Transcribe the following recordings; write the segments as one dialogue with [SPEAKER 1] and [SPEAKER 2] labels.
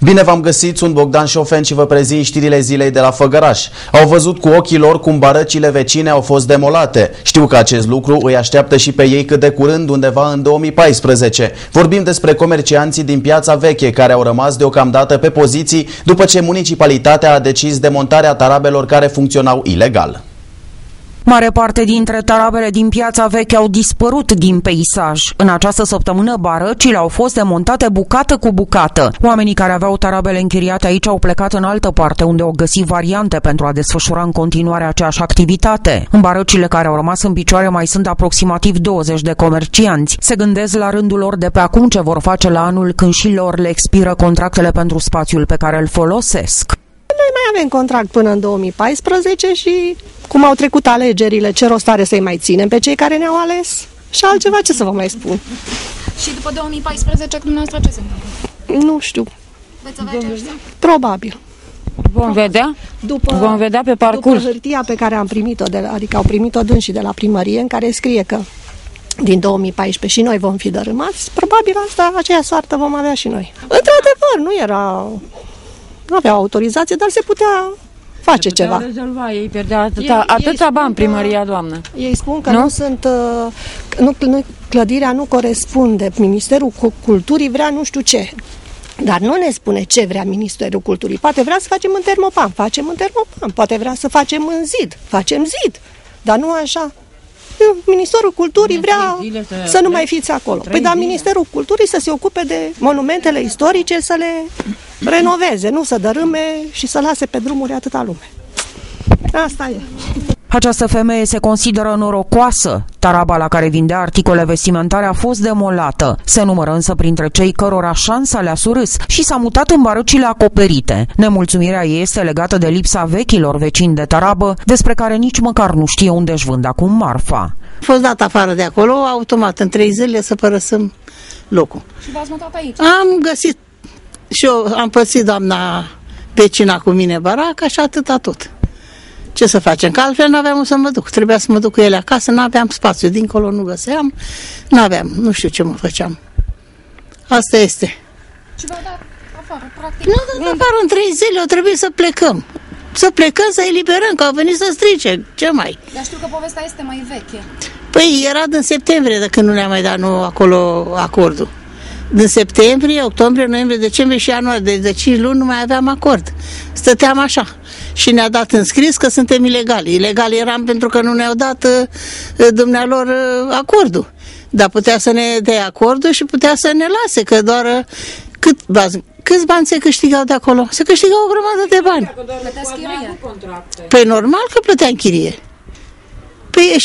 [SPEAKER 1] Bine v-am găsit, sunt Bogdan Șofen și vă prezint știrile zilei de la Făgăraș. Au văzut cu ochii lor cum barăcile vecine au fost demolate. Știu că acest lucru îi așteaptă și pe ei cât de curând, undeva în 2014. Vorbim despre comercianții din Piața Veche, care au rămas deocamdată pe poziții după ce municipalitatea a decis demontarea tarabelor care funcționau ilegal.
[SPEAKER 2] Mare parte dintre tarabele din Piața Veche au dispărut din peisaj. În această săptămână, barăcile au fost demontate bucată cu bucată. Oamenii care aveau tarabele închiriate aici au plecat în altă parte, unde au găsit variante pentru a desfășura în continuare aceeași activitate. În barăcile care au rămas în picioare mai sunt aproximativ 20 de comercianți. Se gândesc la rândul lor de pe acum ce vor face la anul, când și lor le expiră contractele pentru spațiul pe care îl folosesc.
[SPEAKER 3] Noi mai avem contract până în 2014 și cum au trecut alegerile, ce rost are să-i mai ținem pe cei care ne-au ales? Și altceva ce să vă mai spun.
[SPEAKER 4] Și după 2014 dumneavoastră ce se întâmplă?
[SPEAKER 3] Nu știu.
[SPEAKER 4] Veți avea ce știu?
[SPEAKER 3] Probabil.
[SPEAKER 5] Vom vedea? Vom vedea pe parcurs.
[SPEAKER 3] După hârtia pe care am primit-o, adică au primit-o dânsii de la primărie, în care scrie că din 2014 și noi vom fi dărâmați, probabil aceea soartă vom avea și noi. Într-adevăr, nu aveau autorizație, dar se putea face ceva.
[SPEAKER 5] Rezolva, ei pierdea atâția bani primăria, doamnă.
[SPEAKER 3] Ei spun că clădirea nu corespunde. Ministerul Culturii vrea nu știu ce. Dar nu ne spune ce vrea Ministerul Culturii. Poate vrea să facem în termopan, facem în termopan. Poate vrea să facem în zid, facem zid. Dar nu așa. Ministerul Culturii vrea să nu mai fiți acolo. Păi dar Ministerul Culturii să se ocupe de monumentele istorice, să le renoveze, nu să dărâme și să lase pe drumuri atâta lume. Asta e.
[SPEAKER 2] Această femeie se consideră norocoasă. Taraba la care vindea articole vestimentare a fost demolată. Se numără însă printre cei cărora șansa le-a surâs și s-a mutat în barăcile acoperite. Nemulțumirea ei este legată de lipsa vechilor vecini de tarabă, despre care nici măcar nu știe unde își vând acum marfa.
[SPEAKER 6] A fost dat afară de acolo, automat, în 3 zile să părăsim locul.
[SPEAKER 4] Și v-ați mutat aici?
[SPEAKER 6] Am găsit și eu, am pățit doamna vecina cu mine baraca și atâta tot. Ce să facem? Că altfel nu aveam să mă duc. Trebuia să mă duc cu ele acasă, nu aveam spațiu. Dincolo nu găseam, nu aveam. Nu știu ce mă făceam. Asta este.
[SPEAKER 4] Și v-a dat afară, practic?
[SPEAKER 6] Nu dat afară în 3 zile, o trebuie să plecăm. Să plecăm, să eliberăm, că au venit să strice. Ce mai?
[SPEAKER 4] Dar știu că povestea este mai veche.
[SPEAKER 6] Păi era din septembrie, de când nu ne-a mai dat acolo acordul. Din septembrie, octombrie, noiembrie, decembrie și ianuarie, de 5 luni nu mai aveam acord. Stăteam așa. Și ne-a dat în scris că suntem ilegali. Ilegali eram pentru că nu ne-au dat dumnealor acordul. Dar putea să ne dea acordul și putea să ne lase, că doar câți bani se câștigau de acolo? Se câștigau o grămadă de bani. Păi normal că plătea în chirie. Păi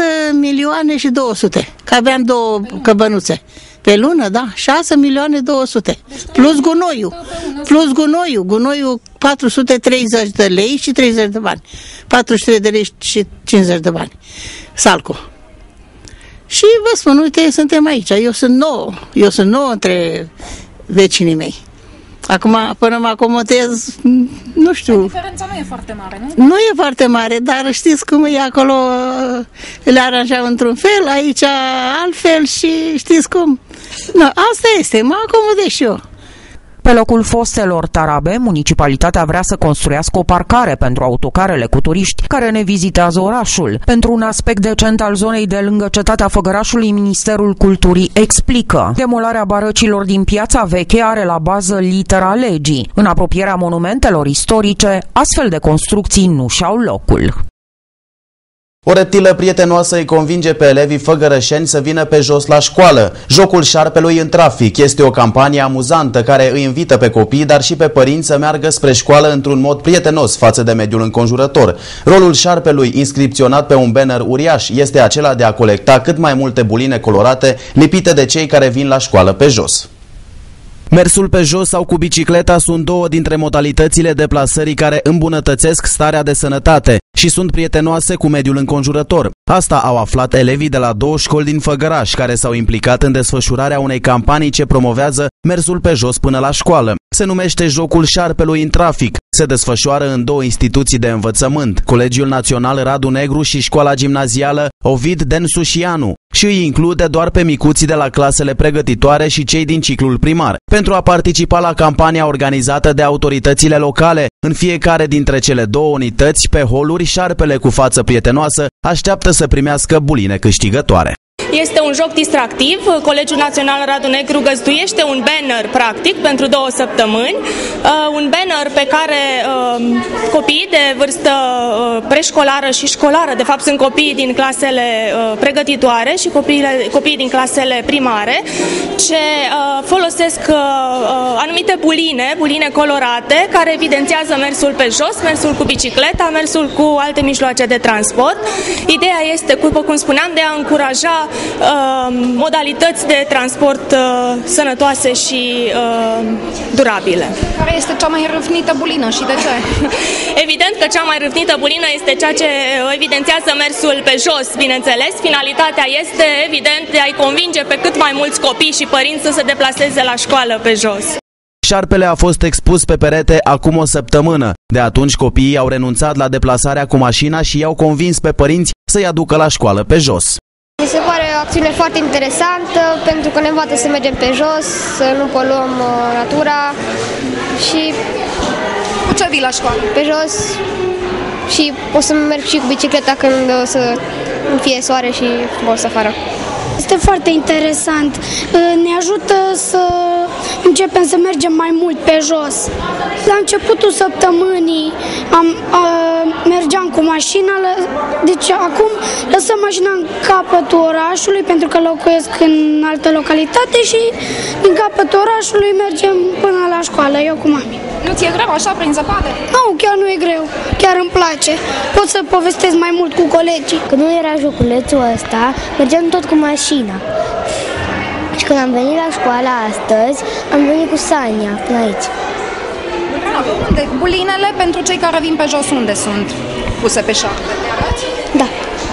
[SPEAKER 6] 6.200.000, că aveam 2 căbănuțe. Pe lună, da, 6.200.000. Plus gunoiul. Gunoiul 430 de lei și 30 de bani. 43 de lei și 50 de bani. Salco. Și vă spun, uite, suntem aici. Eu sunt nouă între vecinii mei. Acum, până mă acomodez, nu știu.
[SPEAKER 4] Diferența nu e foarte mare, nu?
[SPEAKER 6] Nu e foarte mare, dar știți cum e acolo, le aranjau într-un fel, aici altfel și știți cum. No, asta este, mă acomodez și eu.
[SPEAKER 2] Pe locul fostelor tarabe, municipalitatea vrea să construiască o parcare pentru autocarele cu turiști care ne vizitează orașul. Pentru un aspect decent al zonei de lângă cetatea Făgărașului, Ministerul Culturii explică: demolarea barăcilor din Piața Veche are la bază litera legii. În apropierea monumentelor istorice, astfel de construcții nu și-au locul.
[SPEAKER 1] O reptilă prietenoasă îi convinge pe elevii făgărășeni să vină pe jos la școală. Jocul șarpelui în trafic este o campanie amuzantă care îi invită pe copii, dar și pe părinți să meargă spre școală într-un mod prietenos față de mediul înconjurător. Rolul șarpelui, inscripționat pe un banner uriaș, este acela de a colecta cât mai multe buline colorate lipite de cei care vin la școală pe jos. Mersul pe jos sau cu bicicleta sunt 2 dintre modalitățile deplasării care îmbunătățesc starea de sănătate. și sunt prietenoase cu mediul înconjurător. Asta au aflat elevii de la 2 școli din Făgăraș, care s-au implicat în desfășurarea unei campanii ce promovează mersul pe jos până la școală. Se numește Jocul Șarpelui în trafic. Se desfășoară în 2 instituții de învățământ, Colegiul Național Radu Negru și Școala Gimnazială Ovid Densușianu, și îi include doar pe micuții de la clasele pregătitoare și cei din ciclul primar. Pentru a participa la campania organizată de autoritățile locale, în fiecare dintre cele 2 unități, pe holuri, șarpele cu față prietenoasă așteaptă să primească buline câștigătoare.
[SPEAKER 7] Este un joc distractiv. Colegiul Național Radu Negru găzduiește un banner, practic, pentru 2 săptămâni. Un banner pe care copiii de vârstă preșcolară și școlară, de fapt sunt copiii din clasele pregătitoare și copiii din clasele primare, ce folosesc anumite buline colorate, care evidențiază mersul pe jos, mersul cu bicicleta, mersul cu alte mijloace de transport. Ideea este, după cum spuneam, de a încuraja modalități de transport sănătoase și durabile.
[SPEAKER 4] Care este cea mai râvnită bulină și de ce?
[SPEAKER 7] Evident că cea mai râvnită bulină este cea ce evidențiază mersul pe jos, bineînțeles. Finalitatea este, evident, de a-i convinge pe cât mai mulți copii și părinți să se deplaseze la școală pe jos.
[SPEAKER 1] Șarpele a fost expus pe perete acum o săptămână. De atunci copiii au renunțat la deplasarea cu mașina și i-au convins pe părinți să-i aducă la școală pe jos.
[SPEAKER 8] Mi se pare o acțiune foarte interesantă pentru că ne învață să mergem pe jos, să nu poluăm natura și...
[SPEAKER 4] Cu ce vii la școală?
[SPEAKER 8] Pe jos și pot să merg și cu bicicleta când o să fie soare și frumos afară.
[SPEAKER 9] Este foarte interesant. Ne ajută să începem să mergem mai mult pe jos. La începutul săptămânii mergeam cu mașina, deci acum lăsăm mașina în capătul orașului pentru că locuiesc în altă localitate și din capătul orașului mergem până la școală, eu cu mami.
[SPEAKER 4] Nu ți-e greu așa prin zăpadă?
[SPEAKER 9] Nu, chiar nu e greu, chiar îmi place. Pot să povestesc mai mult cu colegii.
[SPEAKER 10] Când nu era joculețul ăsta, mergeam tot cu mașina. Și când am venit la școală astăzi, am venit cu Sania până aici.
[SPEAKER 4] Unde? Bulinele pentru cei care vin pe jos, unde sunt puse pe șarpe?
[SPEAKER 10] Da.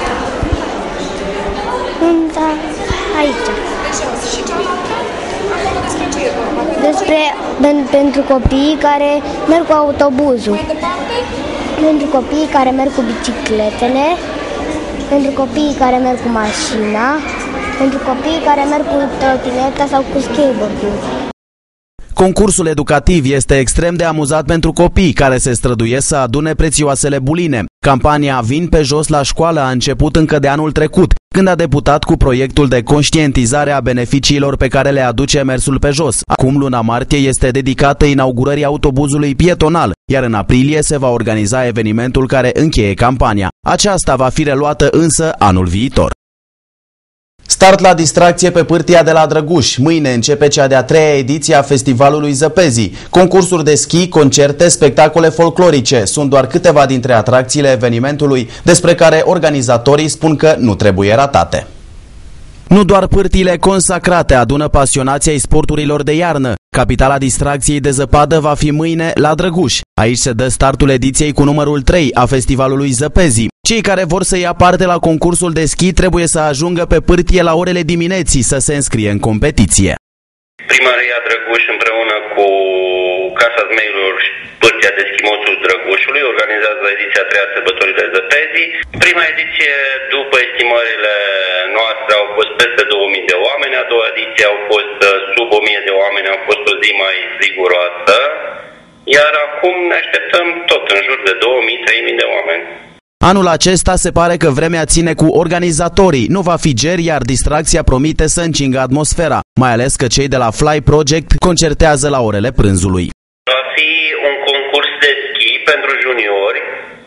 [SPEAKER 10] Da, aici.
[SPEAKER 4] Pe jos. Și cealaltă? Acolo despre ce e vorba?
[SPEAKER 10] Pentru copiii care merg cu autobuzul.
[SPEAKER 4] Mai departe?
[SPEAKER 10] Pentru copiii care merg cu bicicletele, pentru copiii care merg cu mașina, pentru copiii care merg cu trotineta sau cu skateboard-ul.
[SPEAKER 1] Concursul educativ este extrem de amuzat pentru copii care se străduiesc să adune prețioasele buline. Campania Vin pe jos la școală a început încă de anul trecut, când a debutat cu proiectul de conștientizare a beneficiilor pe care le aduce mersul pe jos. Acum, luna martie este dedicată inaugurării autobuzului pietonal, iar în aprilie se va organiza evenimentul care încheie campania. Aceasta va fi reluată însă anul viitor. Start la distracție pe pârtia de la Drăguș. Mâine începe cea de-a 3-a ediție a Festivalului Zăpezii. Concursuri de schi, concerte, spectacole folclorice sunt doar câteva dintre atracțiile evenimentului, despre care organizatorii spun că nu trebuie ratate. Nu doar pârtiile consacrate adună pasionații ai sporturilor de iarnă. Capitala distracției de zăpadă va fi mâine la Drăguș. Aici se dă startul ediției cu numărul 3 a Festivalului Zăpezii. Cei care vor să ia parte la concursul de schi trebuie să ajungă pe pârtie la orele dimineții să se înscrie în competiție.
[SPEAKER 11] Primăria Drăguș împreună cu Casa Zmeilor și pârtia de schi Moțul Drăgușului organizează ediția 3 a Sărbătorii de Zăpezii. Prima ediție, după estimările noastre, au fost peste 2000 de oameni, a doua ediție au fost sub 1000 de oameni, au fost o zi mai riguroasă, iar acum ne așteptăm tot în jur de 2000-3000 de oameni.
[SPEAKER 1] Anul acesta se pare că vremea ține cu organizatorii, nu va fi ger, iar distracția promite să încingă atmosfera, mai ales că cei de la Fly Project concertează la orele prânzului.
[SPEAKER 11] Va fi un concurs de schi pentru juniori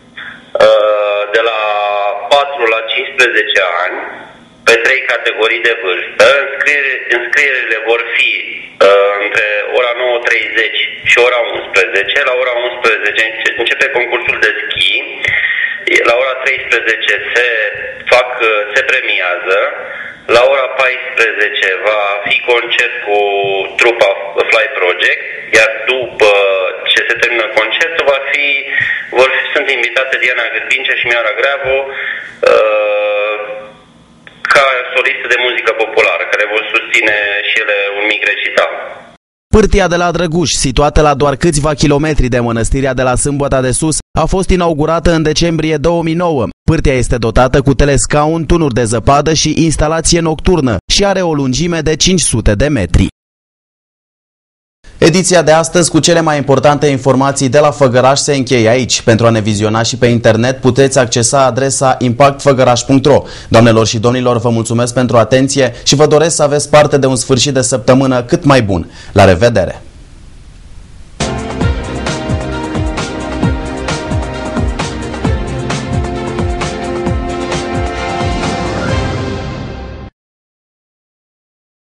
[SPEAKER 11] de la 4 la 15 ani, pe 3 categorii de vârstă. Înscrierile vor fi între ora 9:30 și ora 11. La ora 11 începe concursul de schi. La ora 13 se premiază, la ora 14 va fi concert cu trupa Fly Project, iar după ce se termină concertul sunt sunt invitate Diana Gârbincea și Miara Greavu ca soliste de muzică populară, care vor susține și ele un mic recital.
[SPEAKER 1] Pârtia de la Drăguș, situată la doar câțiva kilometri de mănăstirea de la Sâmbăta de Sus, a fost inaugurată în decembrie 2009. Pârtia este dotată cu telescaun, tunuri de zăpadă și instalație nocturnă și are o lungime de 500 de metri. Ediția de astăzi cu cele mai importante informații de la Făgăraș se încheie aici. Pentru a ne viziona și pe internet puteți accesa adresa impactfăgăraș.ro. Doamnelor și domnilor, vă mulțumesc pentru atenție și vă doresc să aveți parte de un sfârșit de săptămână cât mai bun. La revedere!